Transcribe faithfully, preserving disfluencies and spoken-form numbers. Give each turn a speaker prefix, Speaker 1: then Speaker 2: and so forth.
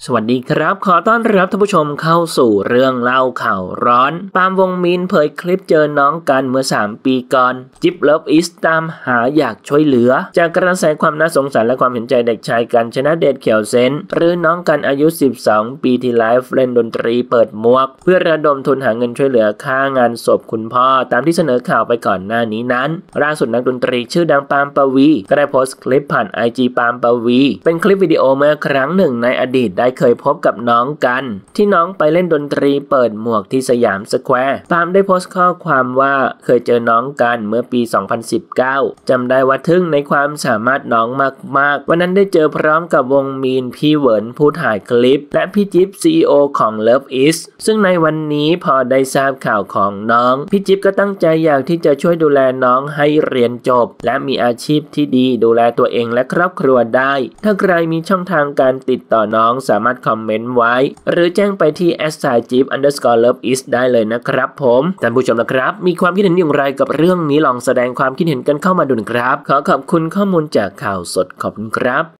Speaker 1: สวัสดีครับขอต้อนรับท่านผู้ชมเข้าสู่เรื่องเล่าข่าวร้อนปาล์มวงมินเผยคลิปเจอน้องกันเมื่อสามปีก่อนจิ๊บเลิฟอิสตามหาอยากช่วยเหลือจากกระแสความน่าสงสารและความเห็นใจเด็กชายกันชนะเดชเขียวเซนหรือน้องกันอายุสิบสองปีที่ไลฟ์เล่นดนตรีเปิดหมวกเพื่อระดมทุนหาเงินช่วยเหลือค่างานศพคุณพ่อตามที่เสนอข่าวไปก่อนหน้านี้นั้นล่าสุดนักดนตรีชื่อดังปาล์มปวีก็ได้โพสต์คลิปผ่าน ไอ จี ปาล์มปวีเป็นคลิปวิดีโอเมื่อครั้งหนึ่งในอดีตได้เคยพบกับน้องกันที่น้องไปเล่นดนตรีเปิดหมวกที่สยามสแควร์ปาล์มได้โพสต์ข้อความว่าเคยเจอน้องกันเมื่อปีสองพันสิบเก้าจำได้ว่าทึ่งในความสามารถน้องมากๆวันนั้นได้เจอพร้อมกับวงมีนพี่เหวินผู้ถ่ายคลิปและพี่จิ๊บ ซี อี โอ ของ Love Is ซึ่งในวันนี้พอได้ทราบข่าวของน้องพี่จิ๊บก็ตั้งใจอยากที่จะช่วยดูแลน้องให้เรียนจบและมีอาชีพที่ดีดูแลตัวเองและครอบครัวได้ถ้าใครมีช่องทางการติดต่อน้องสามารถคอมเมนต์ไว้หรือแจ้งไปที่ แอท ไซน์ จิ๊บ อันเดอร์สกอร์ เลิฟ อิส ได้เลยนะครับผมท่านผู้ชมนะครับมีความคิดเห็นอย่างไรกับเรื่องนี้ลองแสดงความคิดเห็นกันเข้ามาดูนะครับขอขอบคุณข้อมูลจากข่าวสดขอบคุณครับ